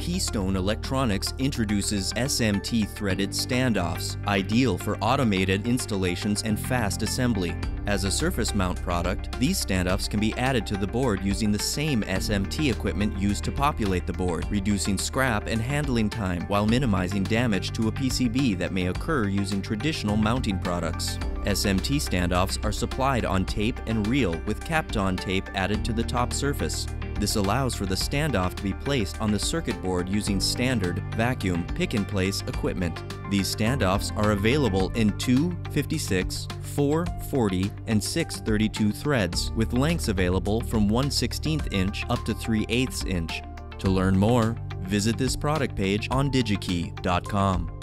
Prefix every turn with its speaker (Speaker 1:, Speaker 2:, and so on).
Speaker 1: Keystone Electronics introduces SMT threaded standoffs, ideal for automated installations and fast assembly. As a surface mount product, these standoffs can be added to the board using the same SMT equipment used to populate the board, reducing scrap and handling time while minimizing damage to a PCB that may occur using traditional mounting products. SMT standoffs are supplied on tape and reel with capped-on tape added to the top surface. This allows for the standoff to be placed on the circuit board using standard vacuum pick-and-place equipment. These standoffs are available in 2 56, 4 40, and 6 32 threads, with lengths available from 1/16 inch up to 3/8 inch. To learn more, visit this product page on Digi-Key.com.